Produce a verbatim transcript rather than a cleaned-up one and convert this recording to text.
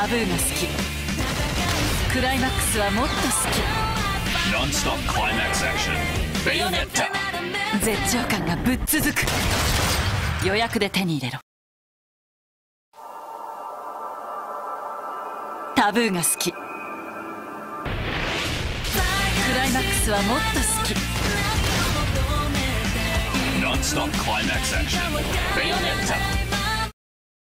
タブーが好き。クライマックスはもっと好き。 Non-stop climax action. Bayonetta. 絶頂感がぶっ続く。予約で手に入れろ。タブーが好き。クライマックスはもっと好き。 Non-stop climax action. Bayonetta.